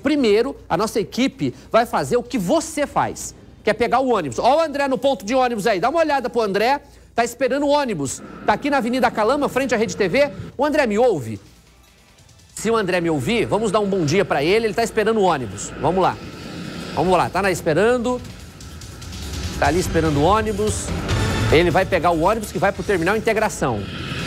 primeiro, a nossa equipe vai fazer o que você faz, que é pegar o ônibus. Ó o André no ponto de ônibus aí, dá uma olhada pro André, tá esperando o ônibus, tá aqui na Avenida Calama, frente à Rede TV. O André me ouve? Se o André me ouvir, vamos dar um bom dia pra ele tá esperando o ônibus. Vamos lá, tá lá esperando, tá ali esperando o ônibus. Ele vai pegar o ônibus que vai pro Terminal Integração.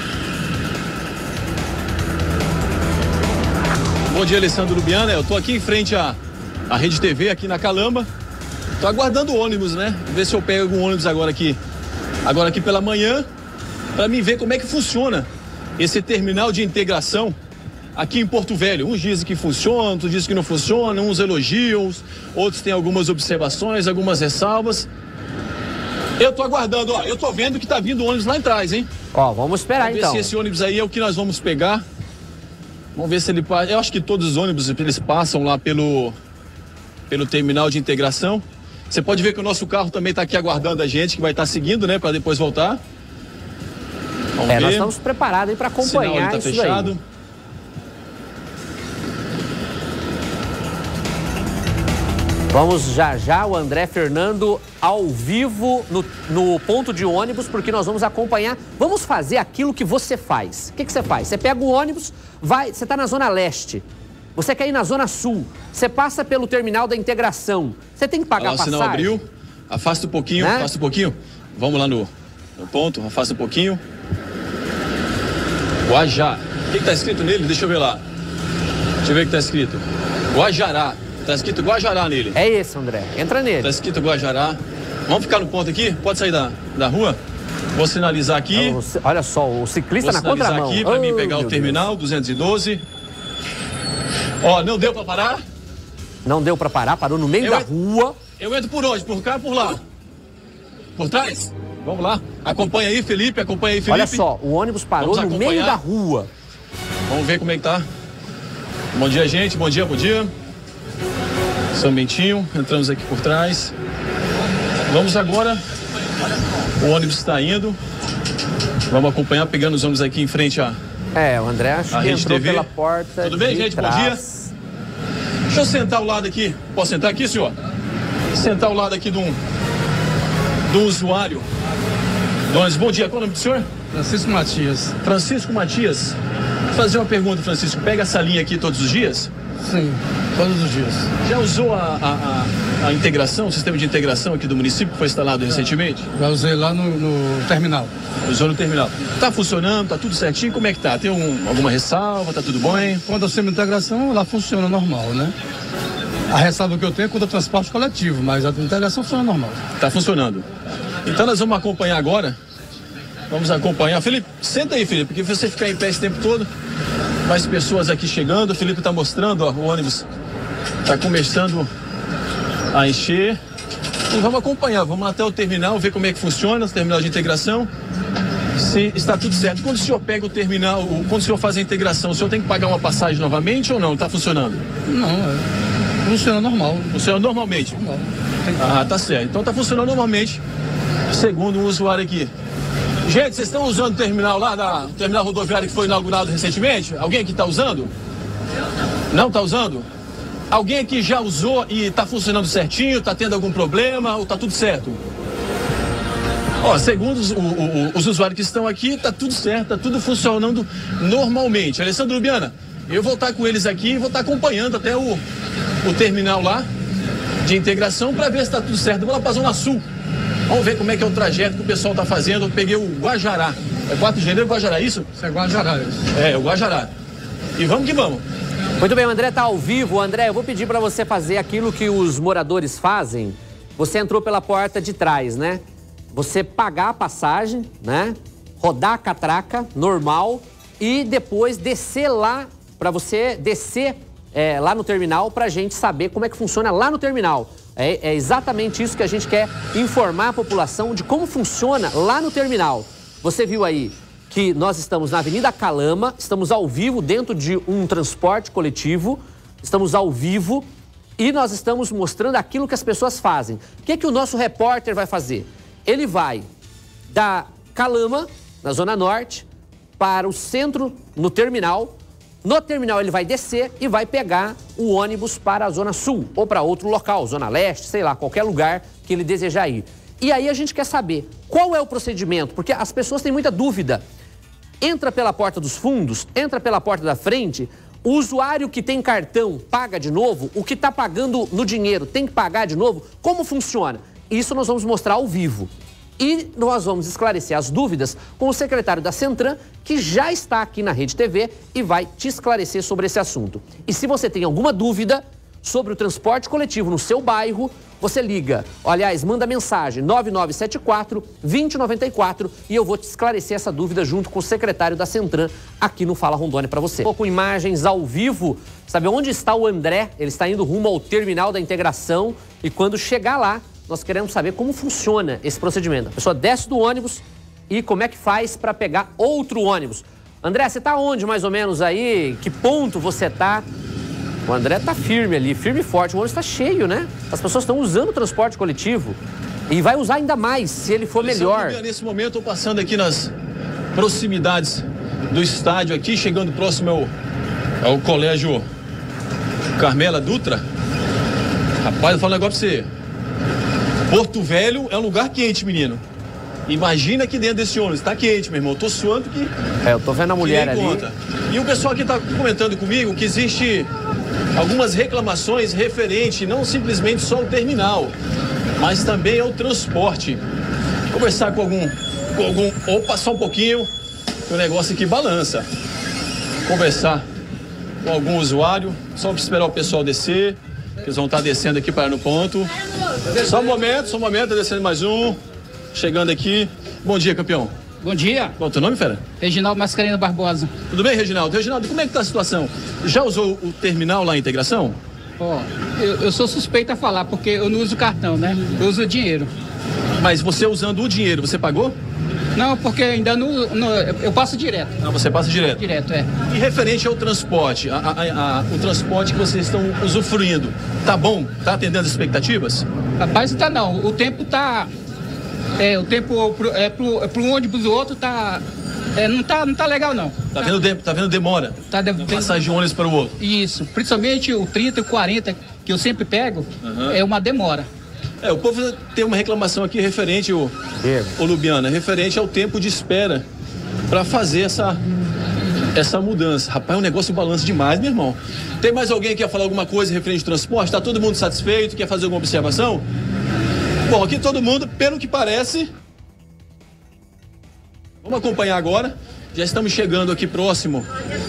Bom dia, Alessandro Lubiana. Eu tô aqui em frente à Rede TV, aqui na Calamba. Tô aguardando o ônibus, né? Ver se eu pego um ônibus agora aqui pela manhã, para mim ver como é que funciona esse terminal de integração aqui em Porto Velho. Uns dizem que funciona, outros dizem que não funciona, uns elogiam, outros têm algumas observações, algumas ressalvas. Eu tô aguardando, ó, eu tô vendo que tá vindo o ônibus lá atrás, hein? Ó, vamos esperar então. Vamos ver se esse ônibus aí é o que nós vamos pegar. Vamos ver se ele passa. Eu acho que todos os ônibus eles passam lá pelo terminal de integração. Você pode ver que o nosso carro também está aqui aguardando a gente, que vai estar seguindo, né, para depois voltar. Vamos ver. Nós estamos preparados aí para acompanhar isso fechado. aí. Vamos já o André Fernando ao vivo no ponto de ônibus, porque nós vamos acompanhar. Vamos fazer aquilo que você faz. O que você faz? Você pega o ônibus, você está na Zona Leste. Você quer ir na Zona Sul. Você passa pelo Terminal da Integração. Você tem que pagar a passagem. O sinal abriu. Afasta um pouquinho, né? Afasta um pouquinho. Vamos lá no ponto, afasta um pouquinho. Guajá. O que está escrito nele? Deixa eu ver lá. Deixa eu ver o que está escrito. Guajará. Tá escrito Guajará nele. É esse, André. Entra nele. Tá escrito Guajará. Vamos ficar no ponto aqui? Pode sair da rua? Vou sinalizar aqui. Olha só, o ciclista na contramão. Vou sinalizar aqui para mim pegar o terminal, 212. Ó, não deu para parar? Não deu para parar, parou no meio da rua. Eu entro por onde? Por cá ou por lá? Por trás? Vamos lá. Acompanha aí, Felipe. Olha só, o ônibus parou no meio da rua. Vamos ver como é que tá. Bom dia, gente. Bom dia. Só um momentinho, entramos aqui por trás. Vamos agora. O ônibus está indo. Vamos acompanhar, pegando os ônibus aqui em frente a o André acho que entrou TV. Pela porta. Tudo bem, gente? Trás. Bom dia. Deixa eu sentar ao lado aqui. Posso sentar aqui, senhor? Sentar ao lado aqui do usuário. Bom dia, qual é o nome do senhor? Francisco Matias. Francisco Matias. Vou fazer uma pergunta, Francisco. Pega essa linha aqui todos os dias? Sim, todos os dias. Já usou a integração, o sistema de integração aqui do município que foi instalado recentemente? Já usei lá no terminal. Usou no terminal. Tá funcionando, tá tudo certinho? Como é que tá? Tem alguma ressalva? Tá tudo bom, hein? Quando o sistema de integração, lá funciona normal, né? A ressalva que eu tenho é quando o transporte coletivo, mas a integração funciona normal. Tá funcionando. Então nós vamos acompanhar agora. Vamos acompanhar. Felipe, senta aí, Felipe, porque você ficar em pé esse tempo todo. Mais pessoas aqui chegando. O Felipe está mostrando, ó, o ônibus está começando a encher. E vamos acompanhar, vamos até o terminal, ver como é que funciona, o terminal de integração. Se está tudo certo. Quando o senhor pega o terminal, quando o senhor faz a integração, o senhor tem que pagar uma passagem novamente ou não? Está funcionando? Não, funciona normal. Funciona normalmente? Normal. Ah, tá certo. Então está funcionando normalmente, segundo um usuário aqui. Gente, vocês estão usando o terminal lá, o terminal rodoviário que foi inaugurado recentemente? Alguém aqui está usando? Não está usando? Alguém aqui já usou e está funcionando certinho? Está tendo algum problema ou está tudo certo? Ó, segundo os usuários que estão aqui, está tudo certo, está tudo funcionando normalmente. Alessandro Lubiana, eu vou estar com eles aqui e vou estar acompanhando até o terminal lá de integração para ver se está tudo certo. Eu vou lá para a Zona Sul. Vamos ver como é que é o trajeto que o pessoal está fazendo. Eu peguei o Guajará. É 4 de janeiro, Guajará, isso? Isso é Guajará. É, o Guajará. E vamos que vamos. Muito bem, o André está ao vivo. André, eu vou pedir para você fazer aquilo que os moradores fazem. Você entrou pela porta de trás, né? Você pagar a passagem, né? Rodar a catraca, normal. E depois descer lá, para você descer lá no terminal, para a gente saber como é que funciona lá no terminal. É exatamente isso que a gente quer informar a população de como funciona lá no terminal. Você viu aí que nós estamos na Avenida Calama, estamos ao vivo dentro de um transporte coletivo, estamos ao vivo e nós estamos mostrando aquilo que as pessoas fazem. O que o nosso repórter vai fazer? Ele vai da Calama, na Zona Norte, para o centro, no terminal, No terminal ele vai descer e vai pegar o ônibus para a Zona Sul ou para outro local, Zona Leste, sei lá, qualquer lugar que ele desejar ir. E aí a gente quer saber qual é o procedimento, porque as pessoas têm muita dúvida. Entra pela porta dos fundos, entra pela porta da frente, o usuário que tem cartão paga de novo, o que está pagando no dinheiro tem que pagar de novo, como funciona? Isso nós vamos mostrar ao vivo. E nós vamos esclarecer as dúvidas com o secretário da Centran, que já está aqui na Rede TV e vai te esclarecer sobre esse assunto. E se você tem alguma dúvida sobre o transporte coletivo no seu bairro, você liga, aliás, manda mensagem 9974-2094 e eu vou te esclarecer essa dúvida junto com o secretário da Centran aqui no Fala Rondônia para você. Com imagens ao vivo, sabe onde está o André? Ele está indo rumo ao terminal da integração e quando chegar lá, nós queremos saber como funciona esse procedimento. A pessoa desce do ônibus e como é que faz para pegar outro ônibus. André, você está onde mais ou menos aí? Que ponto você está? O André está firme ali, firme e forte. O ônibus está cheio, né? As pessoas estão usando o transporte coletivo e vai usar ainda mais se ele for melhor. Nesse momento, eu estou passando aqui nas proximidades do estádio aqui, chegando próximo ao Colégio Carmela Dutra. Rapaz, eu falo um negócio pra você. Porto Velho é um lugar quente, menino. Imagina aqui dentro desse ônibus, tá quente, meu irmão. Eu tô suando que... eu tô vendo a mulher ali. E o pessoal aqui tá comentando comigo que existe algumas reclamações referente não simplesmente só ao terminal, mas também ao transporte. Vou conversar com algum... Ou passar um pouquinho, que o negócio aqui balança. Conversar com algum usuário, só para esperar o pessoal descer. Eles vão estar descendo aqui para no ponto. Só um momento, tá descendo mais um. Chegando aqui. Bom dia, campeão. Bom dia. Qual é o teu nome, fera? Reginaldo Mascarenhas Barbosa. Tudo bem, Reginaldo? Reginaldo, como é que tá a situação? Já usou o terminal lá em integração? Eu sou suspeito a falar, porque eu não uso cartão, né? Eu uso dinheiro. Mas você usando o dinheiro, você pagou? Não, porque ainda não eu passo direto. Ah, você passa direto? Direto, é. E referente ao transporte, o transporte que vocês estão usufruindo, tá bom? Tá atendendo as expectativas? Rapaz, tá não. O tempo tá... o tempo pro ônibus do outro tá... não tá legal, não. Tá vendo demora? Tá passagem de um ônibus para o outro? Isso. Principalmente o 30 e o 40, que eu sempre pego, é uma demora. O povo tem uma reclamação aqui referente, o Lubiana, referente ao tempo de espera para fazer essa mudança. Rapaz, o negócio balança demais, meu irmão. Tem mais alguém que quer falar alguma coisa referente ao transporte? Tá todo mundo satisfeito? Quer fazer alguma observação? Bom, aqui todo mundo, pelo que parece... Vamos acompanhar agora. Já estamos chegando aqui próximo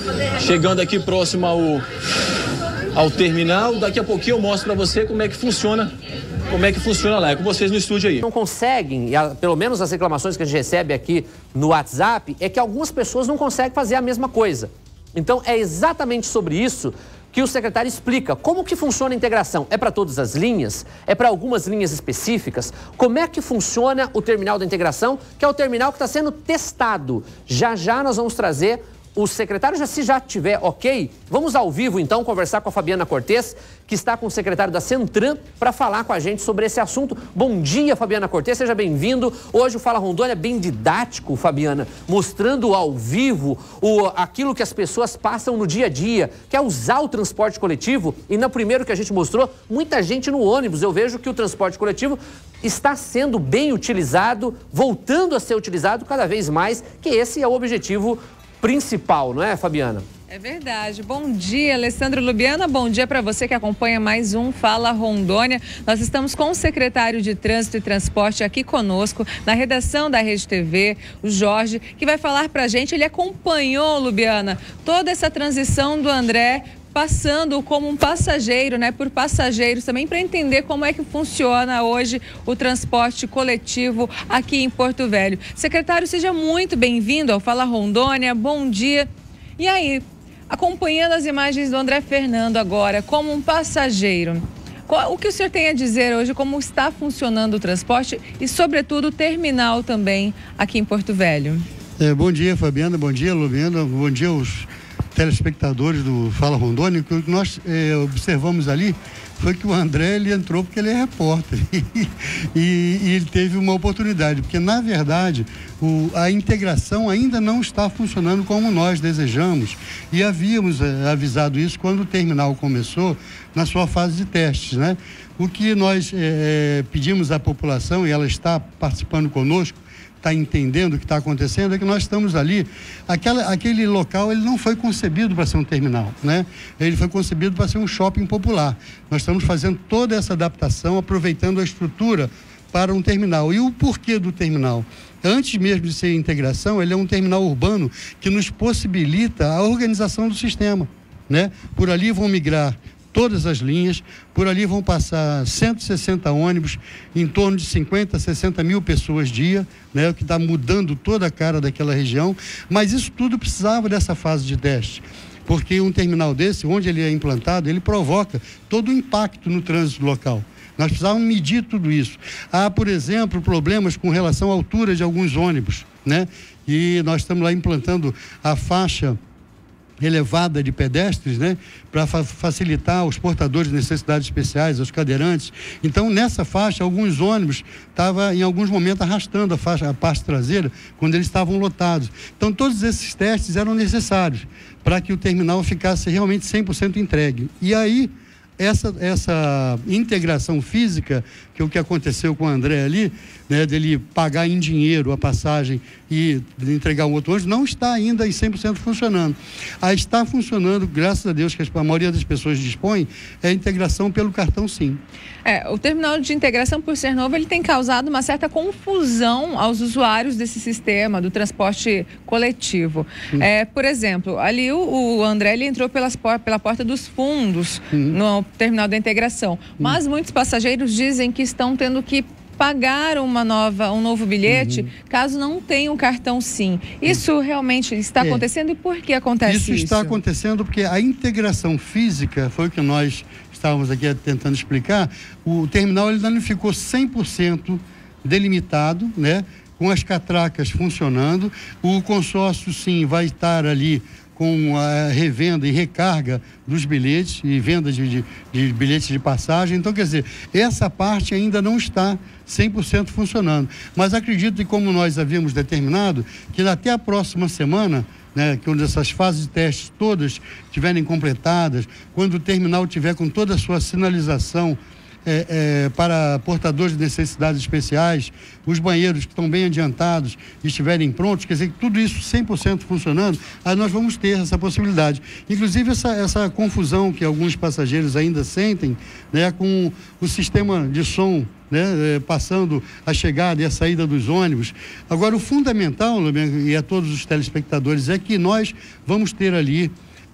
ao terminal. Daqui a pouquinho eu mostro para você como é que funciona lá. É com vocês no estúdio aí. Não conseguem, pelo menos as reclamações que a gente recebe aqui no WhatsApp, é que algumas pessoas não conseguem fazer a mesma coisa. Então é exatamente sobre isso que o secretário explica como que funciona a integração. É para todas as linhas? É para algumas linhas específicas? Como é que funciona o terminal da integração, que é o terminal que está sendo testado? Já já nós vamos trazer o secretário, se já tiver ok, vamos ao vivo então conversar com a Fabiana Cortes, que está com o secretário da Centran, para falar com a gente sobre esse assunto. Bom dia, Fabiana Cortes, seja bem-vindo. Hoje o Fala Rondônia é bem didático, Fabiana, mostrando ao vivo aquilo que as pessoas passam no dia a dia, que é usar o transporte coletivo. E no primeiro que a gente mostrou, muita gente no ônibus. Eu vejo que o transporte coletivo está sendo bem utilizado, voltando a ser utilizado cada vez mais, que esse é o objetivo principal, não é, Fabiana? É verdade. Bom dia, Alessandro Lubiana. Bom dia para você que acompanha mais um Fala Rondônia. Nós estamos com o secretário de Trânsito e Transporte aqui conosco, na redação da Rede TV, o Jorge, que vai falar para a gente. Ele acompanhou, Lubiana, toda essa transição do André, passando como um passageiro, né, por passageiros também, para entender como é que funciona hoje o transporte coletivo aqui em Porto Velho. Secretário, seja muito bem-vindo ao Fala Rondônia, bom dia. E aí, acompanhando as imagens do André Fernando agora, como um passageiro, o que o senhor tem a dizer hoje, como está funcionando o transporte e, sobretudo, o terminal também aqui em Porto Velho? Bom dia, Fabiana, bom dia, Lubiana, bom dia aos telespectadores do Fala Rondônia, que nós observamos ali foi que o André, ele entrou porque ele é repórter e ele teve uma oportunidade, porque na verdade a integração ainda não está funcionando como nós desejamos e havíamos avisado isso quando o terminal começou na sua fase de testes, né? O que nós pedimos à população, e ela está participando conosco, está entendendo o que está acontecendo, é que nós estamos ali, aquele local ele não foi concebido para ser um terminal, né? Ele foi concebido para ser um shopping popular. Nós estamos fazendo toda essa adaptação, aproveitando a estrutura para um terminal. E o porquê do terminal? Antes mesmo de ser integração, ele é um terminal urbano que nos possibilita a organização do sistema, né? Por ali vão migrar todas as linhas, por ali vão passar 160 ônibus, em torno de 50, 60 mil pessoas dia, né, o que está mudando toda a cara daquela região, mas isso tudo precisava dessa fase de teste, porque um terminal desse, onde ele é implantado, ele provoca todo o impacto no trânsito local. Nós precisávamos medir tudo isso. Há, por exemplo, problemas com relação à altura de alguns ônibus, né, e nós estamos lá implantando a faixa elevada de pedestres, né, para facilitar os portadores de necessidades especiais, os cadeirantes. Então, nessa faixa, alguns ônibus estavam, em alguns momentos, arrastando a parte traseira, quando eles estavam lotados. Então, todos esses testes eram necessários para que o terminal ficasse realmente 100% entregue. E aí, essa integração física, que é o que aconteceu com o André ali, né, dele pagar em dinheiro a passagem e entregar um outro ônibus, não está ainda em 100% funcionando. Aí está funcionando, graças a Deus, que a maioria das pessoas dispõe, é a integração pelo cartão SIM. O terminal de integração, por ser novo, ele tem causado uma certa confusão aos usuários desse sistema do transporte coletivo. Por exemplo, ali o André, ele entrou pela porta dos fundos no terminal da integração, mas muitos passageiros dizem que estão tendo que pagar um novo bilhete, caso não tenha um cartão SIM. Isso realmente está acontecendo e por que acontece isso? Isso está acontecendo porque a integração física, foi o que nós estávamos aqui tentando explicar, o terminal ele não ficou 100% delimitado, né, com as catracas funcionando, o consórcio SIM vai estar ali com a revenda e recarga dos bilhetes e venda de bilhetes de passagem. Então, quer dizer, essa parte ainda não está 100% funcionando. Mas acredito que, como nós havíamos determinado, que até a próxima semana, né, que quando essas fases de testes todas estiverem completadas, quando o terminal tiver com toda a sua sinalização para portadores de necessidades especiais, os banheiros que estão bem adiantados estiverem prontos, quer dizer, que tudo isso 100% funcionando, aí nós vamos ter essa possibilidade. Inclusive essa confusão que alguns passageiros ainda sentem, né, com o sistema de som, né, passando a chegada e a saída dos ônibus. Agora, o fundamental, e a todos os telespectadores, é que nós vamos ter ali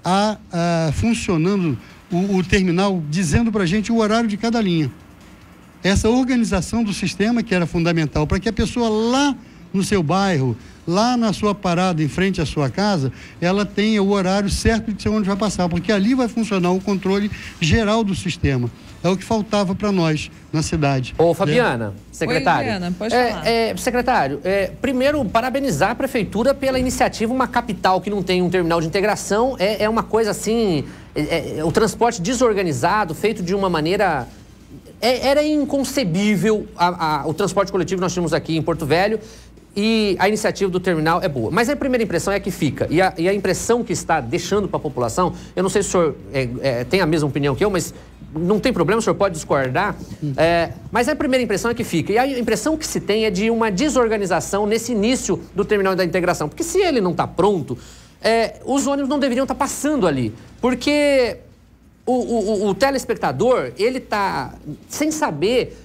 funcionando o terminal dizendo para a gente o horário de cada linha. Essa organização do sistema que era fundamental para que a pessoa lá no seu bairro, lá na sua parada em frente à sua casa, ela tenha o horário certo de onde vai passar, porque ali vai funcionar o controle geral do sistema. É o que faltava para nós na cidade. Ô, Fabiana, secretário. Oi, Fabiana, pode falar. Secretário, primeiro, parabenizar a prefeitura pela iniciativa. Uma capital que não tem um terminal de integração é uma coisa assim, o transporte desorganizado, feito de uma maneira... Era inconcebível o transporte coletivo que nós tínhamos aqui em Porto Velho. E a iniciativa do terminal é boa. Mas a primeira impressão é que fica. E a impressão que está deixando para a população, eu não sei se o senhor tem a mesma opinião que eu, mas não tem problema, o senhor pode discordar. Mas a primeira impressão é que fica. E a impressão que se tem é de uma desorganização nesse início do terminal da integração. Porque se ele não está pronto, os ônibus não deveriam estar passando ali. Porque o telespectador, ele está sem saber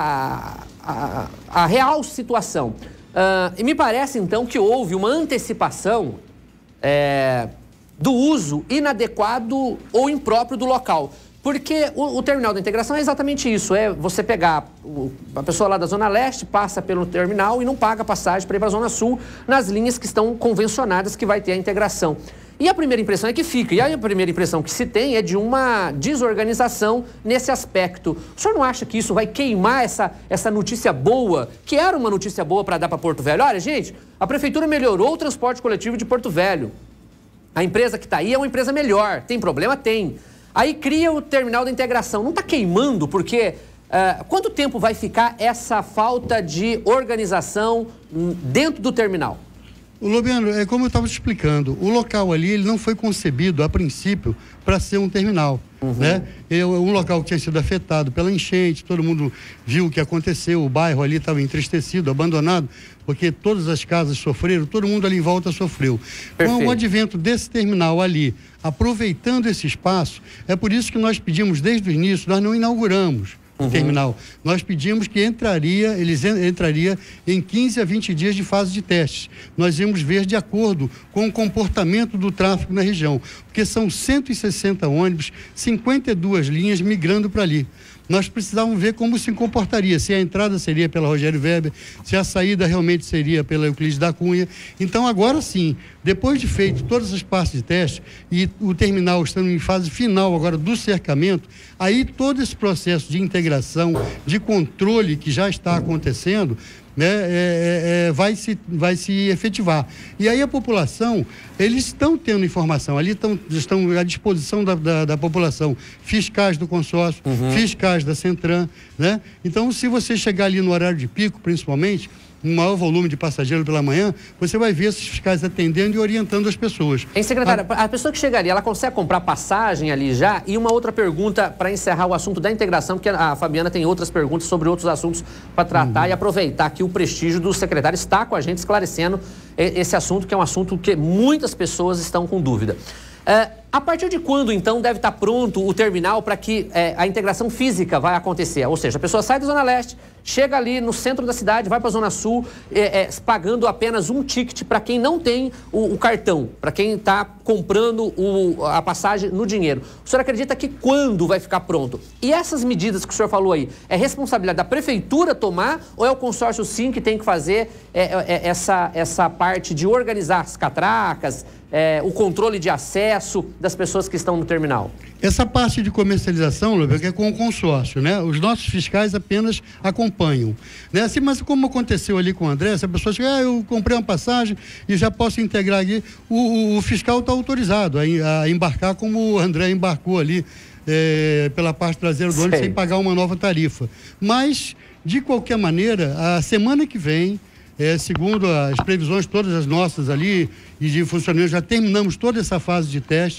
a real situação. E me parece, então, que houve uma antecipação do uso inadequado ou impróprio do local. Porque o terminal da integração é exatamente isso, você pegar a pessoa lá da Zona Leste, passa pelo terminal e não paga passagem para ir para a Zona Sul, nas linhas que estão convencionadas que vai ter a integração. E a primeira impressão é que fica, e a primeira impressão que se tem é de uma desorganização nesse aspecto. O senhor não acha que isso vai queimar essa notícia boa, que era uma notícia boa para dar para Porto Velho? Olha, gente, a prefeitura melhorou o transporte coletivo de Porto Velho. A empresa que está aí é uma empresa melhor. Tem problema? Tem. Aí cria o terminal da integração. Não está queimando porque... quanto tempo vai ficar essa falta de organização dentro do terminal? Lobiano, é como eu estava te explicando, o local ali ele não foi concebido a princípio para ser um terminal, né? Um local que tinha sido afetado pela enchente, todo mundo viu o que aconteceu, o bairro ali estava entristecido, abandonado, porque todas as casas sofreram, todo mundo ali em volta sofreu. Perfeito. Com o advento desse terminal ali, aproveitando esse espaço, é por isso que nós pedimos desde o início, nós não inauguramos o terminal. Nós pedimos que eles entrariam em 15 a 20 dias de fase de testes. Nós íamos ver de acordo com o comportamento do tráfego na região, porque são 160 ônibus, 52 linhas migrando para ali. Nós precisávamos ver como se comportaria, se a entrada seria pela Rogério Weber, se a saída realmente seria pela Euclides da Cunha. Então, agora sim, depois de feito todas as partes de teste e o terminal estando em fase final agora do cercamento, aí todo esse processo de integração, de controle que já está acontecendo, né, vai se efetivar. E aí a população, eles estão tendo informação, ali estão à disposição da população, fiscais do consórcio, fiscais da Centram, né? Então, se você chegar ali no horário de pico, principalmente, um maior volume de passageiros pela manhã, você vai ver esses fiscais atendendo e orientando as pessoas. Hein, secretária, a pessoa que chegaria, ela consegue comprar passagem ali já? E uma outra pergunta para encerrar o assunto da integração, porque a Fabiana tem outras perguntas sobre outros assuntos para tratar e aproveitar aqui o prestígio do secretário está com a gente esclarecendo esse assunto, que é um assunto que muitas pessoas estão com dúvida. A partir de quando, então, deve estar pronto o terminal para que a integração física vai acontecer? Ou seja, a pessoa sai da Zona Leste, chega ali no centro da cidade, vai para a Zona Sul, pagando apenas um ticket para quem não tem o cartão, para quem está comprando a passagem no dinheiro. O senhor acredita que quando vai ficar pronto? E essas medidas que o senhor falou aí, é responsabilidade da prefeitura tomar ou é o consórcio sim que tem que fazer essa parte de organizar as catracas, o controle de acesso das pessoas que estão no terminal? Essa parte de comercialização, Lúcio, é com o consórcio, né? Os nossos fiscais apenas acompanham, né? Assim, mas como aconteceu ali com o André, se a pessoa chega, eu comprei uma passagem e já posso integrar aqui, o fiscal está autorizado a embarcar como o André embarcou ali pela parte traseira do ônibus sem pagar uma nova tarifa. Mas, de qualquer maneira, a semana que vem, segundo as previsões todas as nossas ali e de funcionamento, já terminamos toda essa fase de teste,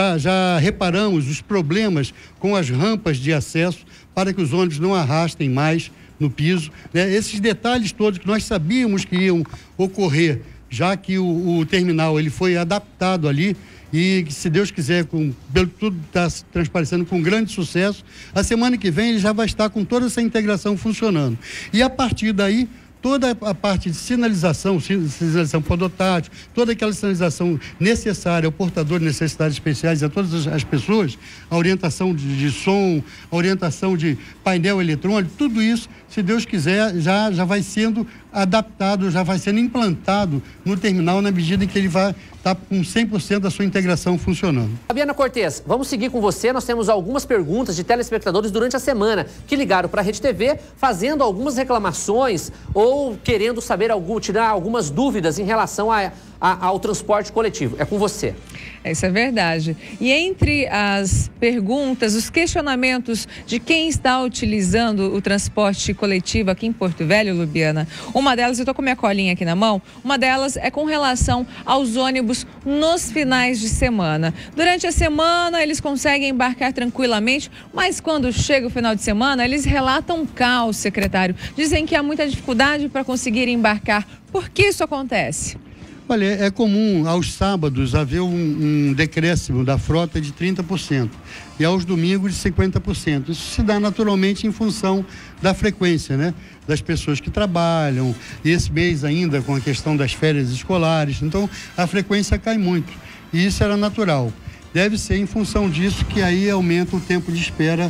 já reparamos os problemas com as rampas de acesso para que os ônibus não arrastem mais no piso, né? Esses detalhes todos que nós sabíamos que iam ocorrer, já que o terminal ele foi adaptado ali e, se Deus quiser, pelo tudo está transparecendo com grande sucesso, a semana que vem ele já vai estar com toda essa integração funcionando. E a partir daí, toda a parte de sinalização podotátil, toda aquela sinalização necessária ao portador de necessidades especiais, a todas as pessoas, a orientação de som, a orientação de painel eletrônico, tudo isso, se Deus quiser, já vai sendo adaptado, já vai sendo implantado no terminal na medida em que ele vai estar com 100% da sua integração funcionando. Fabiana Cortes, vamos seguir com você. Nós temos algumas perguntas de telespectadores durante a semana que ligaram para a Rede TV fazendo algumas reclamações ou querendo saber tirar algumas dúvidas em relação ao transporte coletivo. É com você. Isso é verdade. E entre as perguntas, os questionamentos de quem está utilizando o transporte coletivo aqui em Porto Velho, Lubiana, uma delas, eu estou com minha colinha aqui na mão, uma delas é com relação aos ônibus nos finais de semana. Durante a semana, eles conseguem embarcar tranquilamente, mas quando chega o final de semana, eles relatam caos, secretário. Dizem que há muita dificuldade para conseguir embarcar. Por que isso acontece? Olha, é comum aos sábados haver um decréscimo da frota de 30% e aos domingos de 50%. Isso se dá naturalmente em função da frequência, né? Das pessoas que trabalham, e esse mês ainda com a questão das férias escolares. Então, a frequência cai muito e isso era natural. Deve ser em função disso que aí aumenta o tempo de espera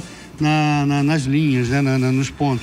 nas linhas, né? Nos pontos.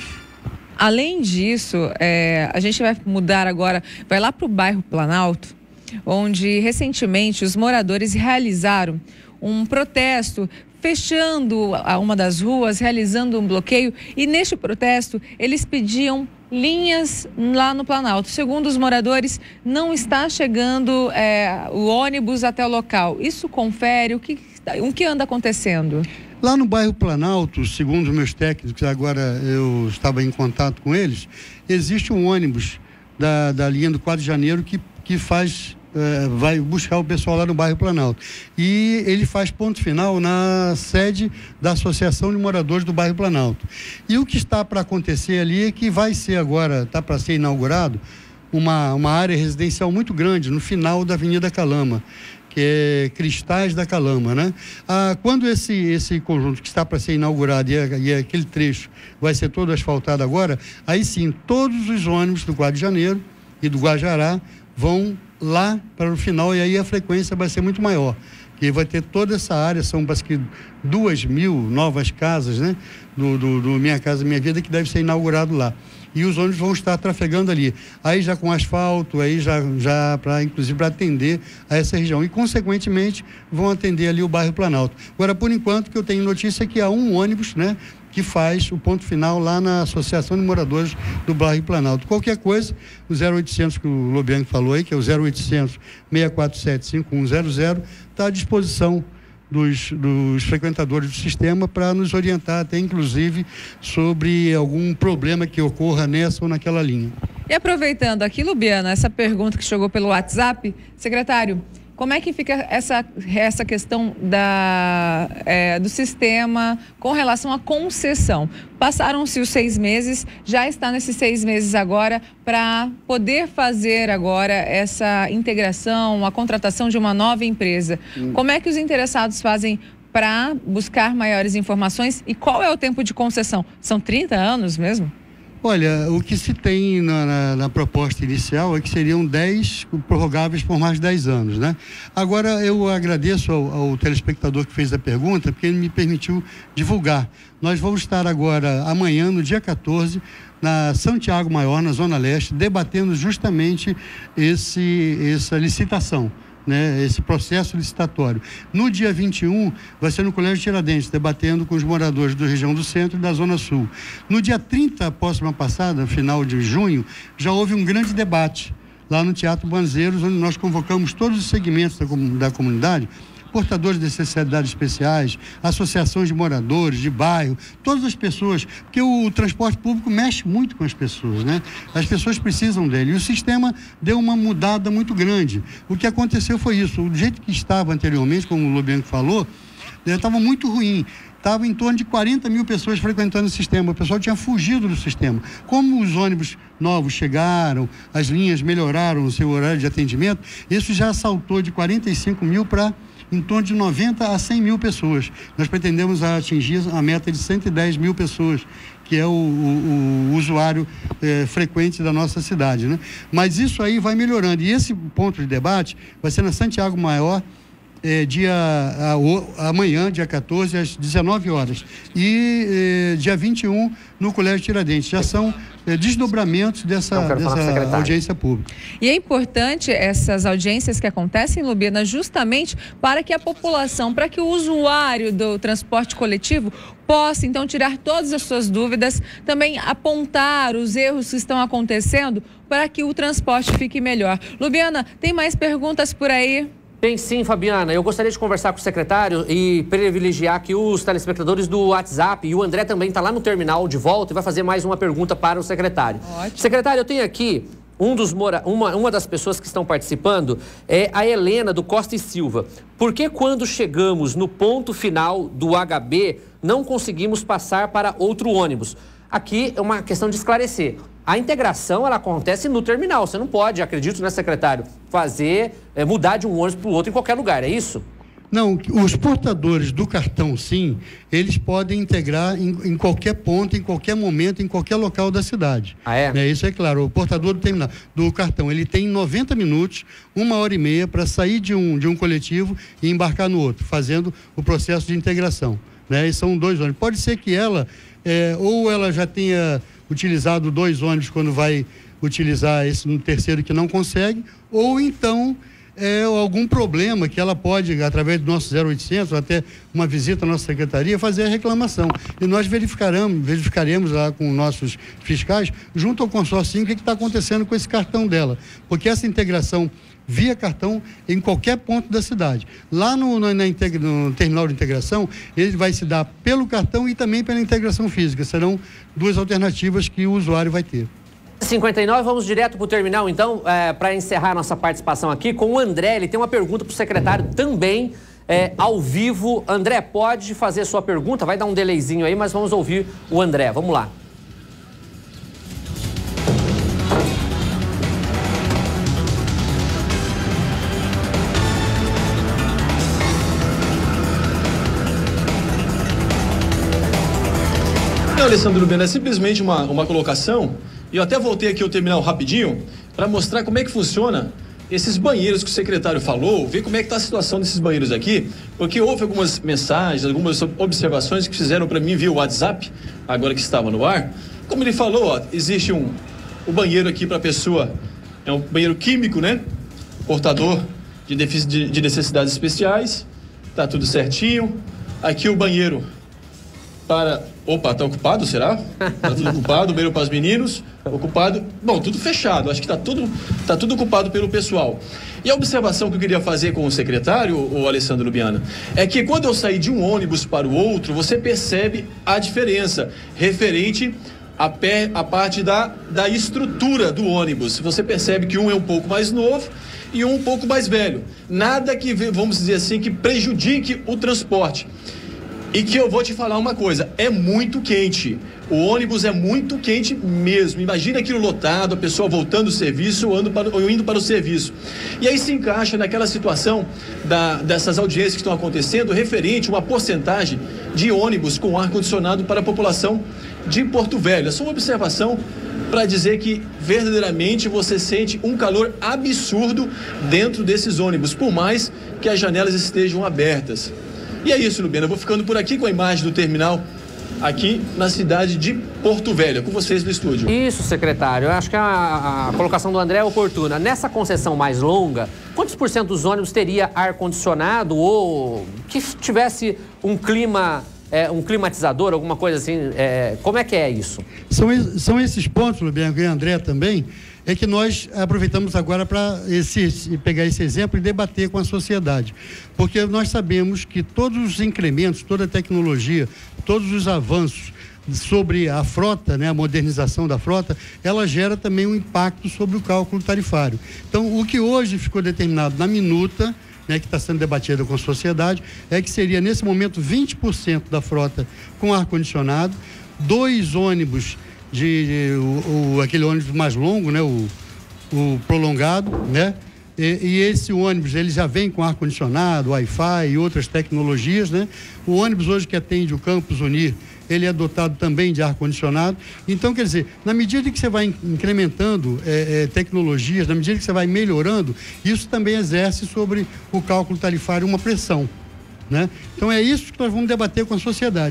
Além disso, a gente vai mudar agora, vai lá para o bairro Planalto, onde recentemente os moradores realizaram um protesto, fechando uma das ruas, realizando um bloqueio, e neste protesto eles pediam linhas lá no Planalto. Segundo os moradores, não está chegando o ônibus até o local. Isso confere? O que anda acontecendo? Lá no bairro Planalto, segundo os meus técnicos, agora eu estava em contato com eles, existe um ônibus da linha do 4 de janeiro que vai buscar o pessoal lá no bairro Planalto. E ele faz ponto final na sede da Associação de Moradores do bairro Planalto. E o que está para acontecer ali é que vai ser agora, está para ser inaugurado, uma área residencial muito grande no final da Avenida Calama, que é Cristais da Calama, né? Quando esse conjunto que está para ser inaugurado e aquele trecho vai ser todo asfaltado agora, aí sim, todos os ônibus do 4 de janeiro e do Guajará vão lá para o final, e aí a frequência vai ser muito maior, que vai ter toda essa área, são parece que 2.000 novas casas, né? Do Minha Casa Minha Vida, que deve ser inaugurado lá. E os ônibus vão estar trafegando ali, aí já com asfalto, aí já inclusive para atender a essa região, e consequentemente vão atender ali o bairro Planalto. Agora, por enquanto, que eu tenho notícia é que há um ônibus, né, que faz o ponto final lá na Associação de Moradores do bairro Planalto. Qualquer coisa, o 0800 que o Lobianco falou aí, que é o 0800 647 5100, está à disposição dos frequentadores do sistema para nos orientar até inclusive sobre algum problema que ocorra nessa ou naquela linha. E aproveitando aqui, Lubiana, essa pergunta que chegou pelo WhatsApp, secretário, como é que fica essa questão do sistema com relação à concessão? Passaram-se os 6 meses, já está nesses 6 meses agora para poder fazer agora essa integração, a contratação de uma nova empresa. Como é que os interessados fazem para buscar maiores informações e qual é o tempo de concessão? São 30 anos mesmo? Olha, o que se tem na proposta inicial é que seriam 10 prorrogáveis por mais 10 anos, né? Agora, eu agradeço ao telespectador que fez a pergunta, porque ele me permitiu divulgar. Nós vamos estar agora, amanhã, no dia 14, na Santiago Maior, na Zona Leste, debatendo justamente essa licitação, né, esse processo licitatório. No dia 21, vai ser no Colégio Tiradentes, debatendo com os moradores da região do Centro e da Zona Sul. No dia 30, próxima passada, final de junho, já houve um grande debate lá no Teatro Banzeiros, onde nós convocamos todos os segmentos da comunidade, portadores de necessidades especiais, associações de moradores, de bairro, todas as pessoas, porque o transporte público mexe muito com as pessoas, né? As pessoas precisam dele. E o sistema deu uma mudada muito grande. O que aconteceu foi isso. O jeito que estava anteriormente, como o Lobianco falou, estava muito ruim. Estava em torno de 40 mil pessoas frequentando o sistema. O pessoal tinha fugido do sistema. Como os ônibus novos chegaram, as linhas melhoraram o seu horário de atendimento, isso já saltou de 45 mil para em torno de 90 a 100 mil pessoas. Nós pretendemos atingir a meta de 110 mil pessoas, que é o usuário frequente da nossa cidade, né? Mas isso aí vai melhorando. E esse ponto de debate vai ser na Santiago Maior, amanhã, dia 14, às 19 horas. E dia 21, no Colégio Tiradentes. Já são desdobramentos dessa audiência pública. E é importante essas audiências que acontecem, Lubiana, justamente para que a população, para que o usuário do transporte coletivo possa, então, tirar todas as suas dúvidas, também apontar os erros que estão acontecendo para que o transporte fique melhor. Lubiana, tem mais perguntas por aí? Tem sim, Fabiana. Eu gostaria de conversar com o secretário e privilegiar aqui os telespectadores do WhatsApp. E o André também está lá no terminal de volta e vai fazer mais uma pergunta para o secretário. Ótimo. Secretário, eu tenho aqui uma das pessoas que estão participando, é a Helena do Costa e Silva. Por que quando chegamos no ponto final do HB não conseguimos passar para outro ônibus? Aqui é uma questão de esclarecer. A integração, ela acontece no terminal. Você não pode, acredito, né, secretário, mudar de um ônibus para o outro em qualquer lugar, é isso? Não, os portadores do cartão SIM, eles podem integrar em qualquer ponto, em qualquer momento, em qualquer local da cidade. Ah, é? Isso é claro. O portador do cartão, ele tem 90 minutos, 1h30 para sair de um coletivo e embarcar no outro, fazendo o processo de integração, né? E são 2 ônibus. Pode ser que ela, ou ela já tenha utilizado 2 ônibus quando vai utilizar esse no terceiro que não consegue, ou então algum problema que ela pode, através do nosso 0800, ou até uma visita à nossa secretaria, fazer a reclamação. E nós verificaremos lá com nossos fiscais, junto ao consórcio, o que está acontecendo com esse cartão dela. Porque essa integração via cartão em qualquer ponto da cidade. Lá no terminal de integração, ele vai se dar pelo cartão e também pela integração física. Serão duas alternativas que o usuário vai ter. 59, vamos direto para o terminal, então, para encerrar a nossa participação aqui com o André. Ele tem uma pergunta para o secretário também, ao vivo. André, pode fazer sua pergunta? Vai dar um delayzinho aí, mas vamos ouvir o André. Vamos lá. Alessandro Lubiano, é simplesmente uma colocação, e eu até voltei aqui ao terminal rapidinho para mostrar como é que funciona esses banheiros que o secretário falou, ver como é que está a situação desses banheiros aqui, porque houve algumas mensagens, algumas observações que fizeram para mim via WhatsApp, agora que estava no ar. Como ele falou, ó, existe o banheiro aqui para a pessoa, é um banheiro químico, né? Portador de necessidades especiais, tá tudo certinho. Aqui o banheiro para... Opa, tá ocupado, será? Tá tudo ocupado, banheiro para os meninos, ocupado. Bom, tudo fechado, acho que tá tudo ocupado pelo pessoal. E a observação que eu queria fazer com o secretário, o Alessandro Lubiano, é que quando eu saí de um ônibus para o outro, você percebe a diferença referente à parte da estrutura do ônibus. Você percebe que um é um pouco mais novo e um pouco mais velho. Nada que, vamos dizer assim, que prejudique o transporte. E que eu vou te falar uma coisa, é muito quente. O ônibus é muito quente mesmo. Imagina aquilo lotado, a pessoa voltando do serviço ou indo para o serviço. E aí se encaixa naquela situação dessas audiências que estão acontecendo, referente a uma porcentagem de ônibus com ar-condicionado para a população de Porto Velho. É só uma observação para dizer que verdadeiramente você sente um calor absurdo dentro desses ônibus, por mais que as janelas estejam abertas. E é isso, Lubiano, eu vou ficando por aqui com a imagem do terminal aqui na cidade de Porto Velho, com vocês no estúdio. Isso, secretário, eu acho que a colocação do André é oportuna. Nessa concessão mais longa, quantos por cento dos ônibus teria ar-condicionado ou que tivesse um clima, um climatizador, alguma coisa assim? Como é que é isso? São esses pontos, Lubiano, e André também, é que nós aproveitamos agora para pegar esse exemplo e debater com a sociedade. Porque nós sabemos que todos os incrementos, toda a tecnologia, todos os avanços sobre a frota, né, a modernização da frota, ela gera também um impacto sobre o cálculo tarifário. Então, o que hoje ficou determinado na minuta, né, que está sendo debatida com a sociedade, é que seria, nesse momento, 20% da frota com ar-condicionado, 2 ônibus aquele ônibus mais longo, né, o prolongado, né, e esse ônibus ele já vem com ar-condicionado, Wi-Fi e outras tecnologias, né. O ônibus hoje que atende o Campus Unir, ele é dotado também de ar-condicionado. Então, quer dizer, na medida que você vai incrementando tecnologias, na medida que você vai melhorando, isso também exerce sobre o cálculo tarifário uma pressão, né. Então é isso que nós vamos debater com a sociedade.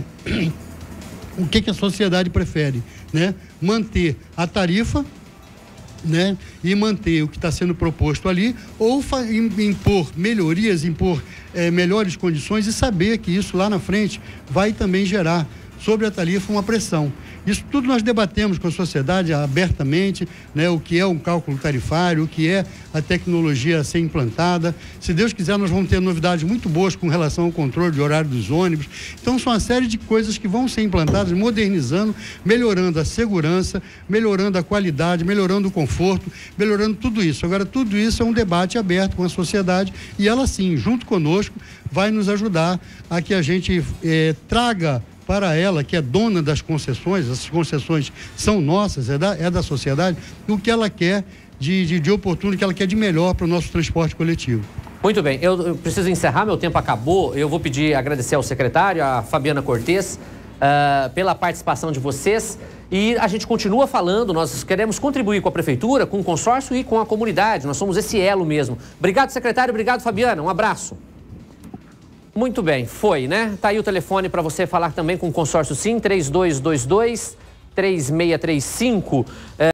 O que a sociedade prefere, né? Manter a tarifa, né? E manter o que está sendo proposto ali, ou impor melhorias, impor melhores condições e saber que isso lá na frente vai também gerar sobre a tarifa uma pressão. Isso tudo nós debatemos com a sociedade abertamente, né? O que é um cálculo tarifário, o que é a tecnologia a ser implantada. Se Deus quiser, nós vamos ter novidades muito boas com relação ao controle de horário dos ônibus. Então, são uma série de coisas que vão ser implantadas, modernizando, melhorando a segurança, melhorando a qualidade, melhorando o conforto, melhorando tudo isso. Agora, tudo isso é um debate aberto com a sociedade e ela, sim, junto conosco, vai nos ajudar a que a gente traga para ela, que é dona das concessões, essas concessões são nossas, é da sociedade, o que ela quer de oportuno, o que ela quer de melhor para o nosso transporte coletivo. Muito bem, eu preciso encerrar, meu tempo acabou. Eu vou agradecer ao secretário, a Fabiana Cortes, pela participação de vocês. E a gente continua falando, nós queremos contribuir com a prefeitura, com o consórcio e com a comunidade. Nós somos esse elo mesmo. Obrigado, secretário, obrigado, Fabiana. Um abraço. Muito bem, foi, né? Tá aí o telefone para você falar também com o consórcio Sim, 3222-3635.